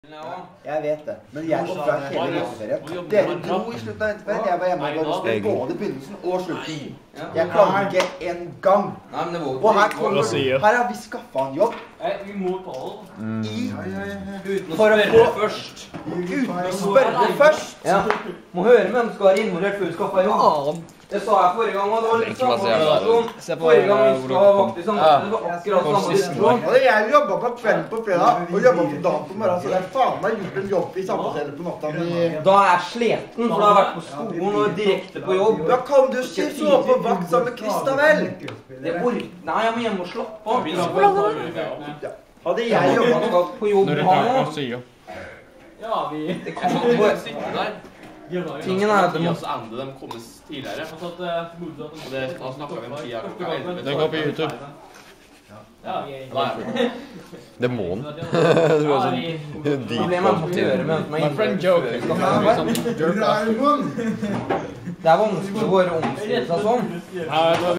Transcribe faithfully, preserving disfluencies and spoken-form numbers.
Jeg vet det, men jeg var før hele vinterferien. Dere dro i slutten av vinterferien, jeg var hjemme og gav spill både begynnelsen og slutten. Jeg klaget ikke en gang. Og her kommer du, her har vi skaffet en jobb. Vi må på den. I, for å få først. Uten å spørre først. Ja, må høre med hvem som skal være involvert før vi skaffer en jobb. Det sa jeg forrige gang, og det var litt samme situasjon. Forrige gang vi skal ha vakt i samme, det var akkurat samme situasjon. Og jeg jobbet på kvelden på fredag, og jobbet på dagen på morgen, så det er faen meg gjort en jobb i samfunnsstedet på natta. Da er jeg sleten, for da har jeg vært på skolen og direkte på jobb. Da kan du ikke så på vakt sammen med Krista vel? Det er ork... Nei, jeg må hjem og slappe av. Hadde jeg jobbet på jobb nå? Ja, vi... Det kan gå... Tingen er at det må... Ande, de kommes tidligere. Og det da snakket vi om tida. Den går på YouTube. Demonen. Det var sånn deep. Problemet er å gjøre med My friend Joe. Det er vanskelig å være omstilt og sånn.